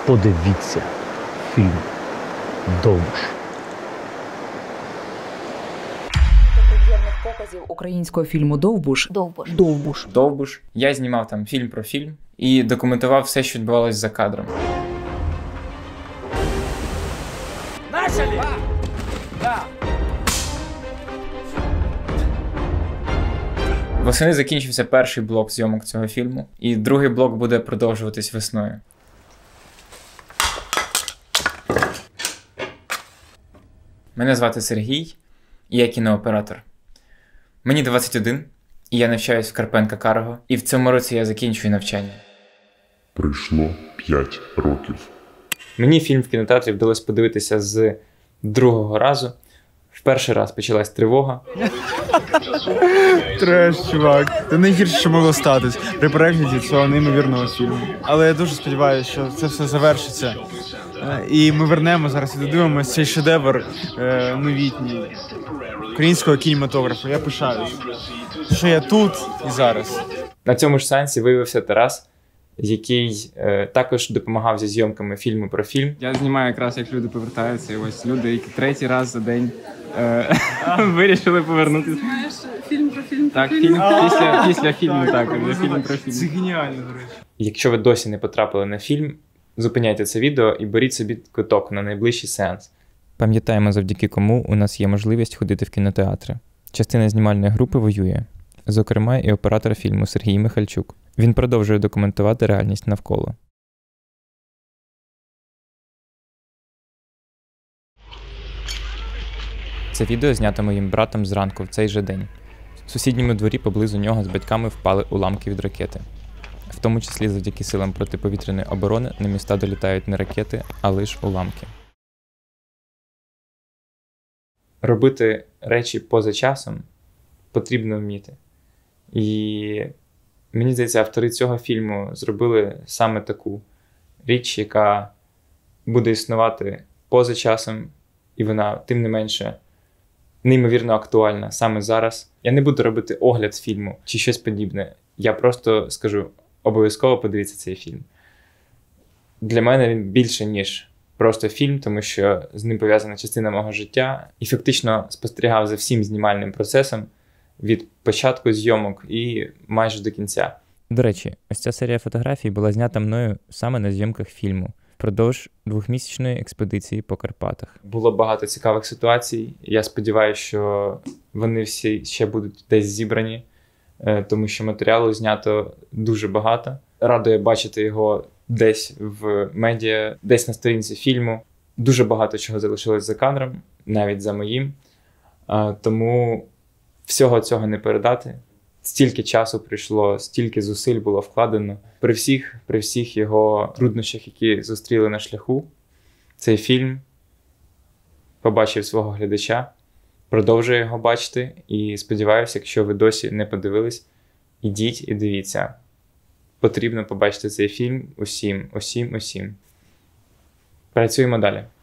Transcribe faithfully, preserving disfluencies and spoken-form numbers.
подивіться фільм «Довбуш». Прем'єрних показів українського фільму «Довбуш». Довбуш. Довбуш. Довбуш. Я знімав там фільм про фільм і документував все, що відбувалося за кадром. Начали! Да. Восени закінчився перший блок зйомок цього фільму, і другий блок буде продовжуватись весною. Мене звати Сергій, і я кінооператор. Мені двадцять один, і я навчаюсь в Карпенка Карго, і в цьому році я закінчую навчання. Пройшло п'ять років. Мені фільм в кінотеатрі вдалося подивитися з другого разу. В перший раз почалась тривога. Треш, чувак. Це найгірше, що могло статись при перегляді цього неймовірного фільму. Але я дуже сподіваюся, що це все завершиться. І ми вернемо зараз і додивимося цей шедевр е, новітній українського кінематографу. Я пишаюсь, що я тут і зараз. На цьому ж сеансі виявився Тарас, який е, також допомагав зі зйомками фільму про фільм. Я знімаю якраз, як люди повертаються, і ось люди, які третій раз за день е, вирішили повернутися. Знаєш, фільм про фільм про Так, фільм. фільм після, після фільму, так, фільм про фільм. Це геніально, до речі. Якщо ви досі не потрапили на фільм, зупиняйте це відео і беріть собі квиток на найближчий сеанс. Пам'ятаємо, завдяки кому у нас є можливість ходити в кінотеатри. Частина знімальної групи воює. Зокрема, і оператор фільму Сергій Михальчук. Він продовжує документувати реальність навколо. Це відео знято моїм братом зранку в цей же день. В сусідньому дворі поблизу нього з батьками впали уламки від ракети. В тому числі завдяки силам протиповітряної оборони на міста долітають не ракети, а лише уламки. Робити речі поза часом потрібно вміти. І мені здається, автори цього фільму зробили саме таку річ, яка буде існувати поза часом, і вона, тим не менше, неймовірно актуальна саме зараз. Я не буду робити огляд фільму чи щось подібне. Я просто скажу, обов'язково подивіться цей фільм. Для мене він більше, ніж просто фільм, тому що з ним пов'язана частина мого життя. І фактично спостерігав за всім знімальним процесом від початку зйомок і майже до кінця. До речі, ось ця серія фотографій була знята мною саме на зйомках фільму впродовж двохмісячної експедиції по Карпатах. Було багато цікавих ситуацій. Я сподіваюся, що вони всі ще будуть десь зібрані, тому що матеріалу знято дуже багато. Радує бачити його десь в медіа, десь на сторінці фільму. Дуже багато чого залишилось за кадром, навіть за моїм. Тому всього цього не передати. Стільки часу прийшло, стільки зусиль було вкладено. При всіх, при всіх його труднощах, які зустріли на шляху, цей фільм побачив свого глядача, продовжує його бачити. І сподіваюся, якщо ви досі не подивились, ідіть і дивіться. Потрібно побачити цей фільм усім, усім, усім. Працюємо далі.